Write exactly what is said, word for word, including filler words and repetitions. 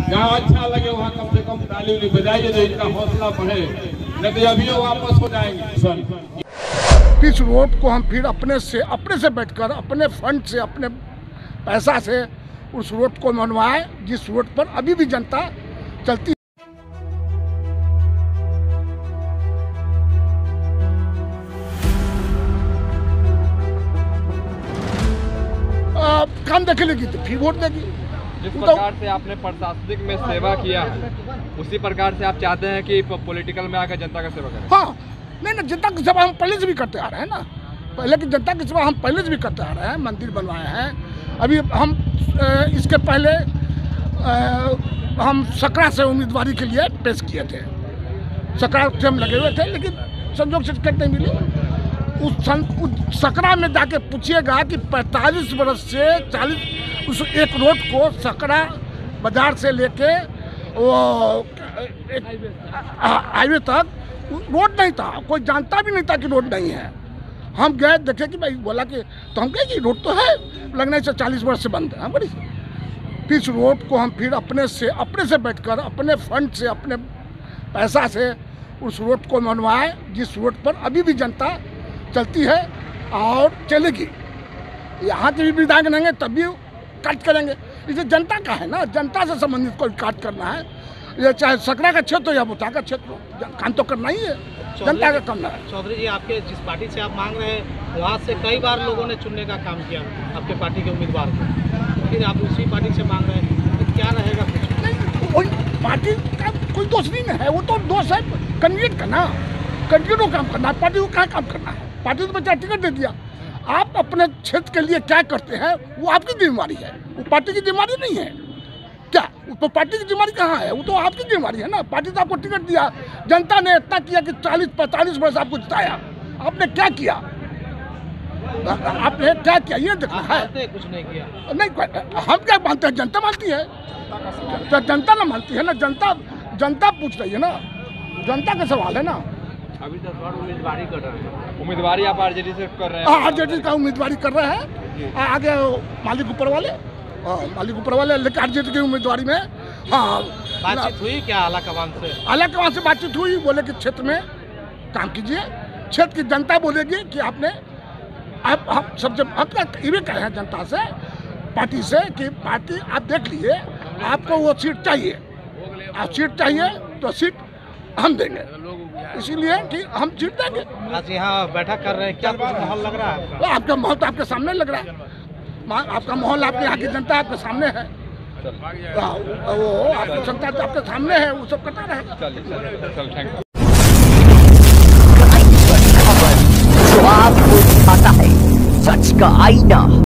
जहाँ अच्छा लगे वहाँ कम से कम ताली उली बजाइए तो इनका हौसला बढ़े, नहीं तो अभी वापस हो जाएंगे। सर इस रोड को हम फिर अपने से अपने से बैठकर अपने फंड से अपने पैसा से उस रोड को बनवाए जिस रोड पर अभी भी जनता चलती। आ, काम देखे लेगी तो फिर वोट देगी। जिस प्रकार से आपने प्रशासनिक में सेवा किया है उसी प्रकार से आप चाहते हैं कि पॉलिटिकल में आकर जनता का सेवा करें? हाँ, नहीं ना, जनता की सेवा हम पहले से भी करते आ रहे हैं ना। पहले की जनता की सेवा हम पहले से भी करते आ रहे हैं, मंदिर बनवाए हैं। अभी हम इसके पहले हम सकरा से उम्मीदवारी के लिए पेश किए थे, सकरा से हम लगे हुए थे, लेकिन संजोग से टिकट नहीं मिली। उस, उस सकरा में जाके पूछिएगा कि पैंतालीस वर्ष से चालीस उस एक रोड को सकरा बाजार से लेके वो हाईवे तक रोड नहीं था, कोई जानता भी नहीं था कि रोड नहीं है। हम गए देखे कि भाई बोला कि तो हम कहे कि रोड तो है, लगने से चालीस वर्ष से बंद है। हम बड़ी इस रोड को हम फिर अपने से अपने से बैठकर अपने फंड से अपने पैसा से उस रोड को बनवाए जिस रोड पर अभी भी जनता चलती है और चलेगी। यहाँ के भी विधायक रहेंगे तब भी काट करेंगे। इसे जनता का है ना, जनता से संबंधित कोई काट करना है, ये चाहे सकरा का क्षेत्र हो या बुता का क्षेत्र हो, काम तो करना ही है, जनता का करना है। चौधरी जी, आपके जिस पार्टी से आप मांग रहे हैं वहाँ से कई बार लोगों ने चुनने का काम किया आपके पार्टी के उम्मीदवार को, फिर आप उसी पार्टी से मांग रहे हैं, तो क्या रहेगा? कुछ नहीं, कोई पार्टी का कोई दोष नहीं है, वो तो दोष है कैंडिडेट का ना। कैंडिडेट को काम करना है, पार्टी को क्या काम करना है? पार्टी तो बच्चा टिकट दे दिया, आप अपने क्षेत्र के लिए क्या करते हैं वो आपकी जिम्मेवारी है, वो पार्टी की जिम्मेवारी नहीं है। क्या तो पार्टी की जिम्मेवारी कहाँ है? वो तो आपकी जिम्मेवारी है ना। पार्टी तो आपको टिकट दिया, जनता ने इतना किया कि चालीस पैंतालीस वर्ष आपको जिताया, आपने क्या किया? आपने क्या किया ये देखना है। कुछ नहीं किया नहीं, हम क्या मानते हैं? जनता मानती है, तो जनता ना मानती है ना। जनता जनता पूछ रही है ना, जनता का सवाल है ना। अभी तक तो उम्मीदवारी कर रहे हैं, उम्मीदवारी आप आरजेडी से कर रहे हैं? हाँ, आरजेडी का उम्मीदवारी कर रहे हैं। आगे मालिक ऊपर वाले मालिक ऊपर वाले लेकिन आरजेडी की उम्मीदवारी में हाँ बातचीत हुई क्या आला कमान से? आला कमान से बातचीत हुई, बोले कि क्षेत्र में काम कीजिए, क्षेत्र की जनता बोलेगी कि आपने आप हम सबसे अब ये कहे हैं जनता से, पार्टी से कि पार्टी आप देख लीजिए, आपको वो सीट चाहिए, आप सीट चाहिए तो सीट हम देंगे, इसीलिए कि हम जीत देंगे। आज यहाँ बैठक कर रहे हैं, क्या माहौल लग रहा है? आपका माहौल तो आपके सामने लग रहा है, आपका माहौल आपके यहाँ की जनता आपके सामने है, वो आपकी जनता तो आपके सामने है, वो सब करता रहेगा। जो आपको दिखाता है सच का आईना।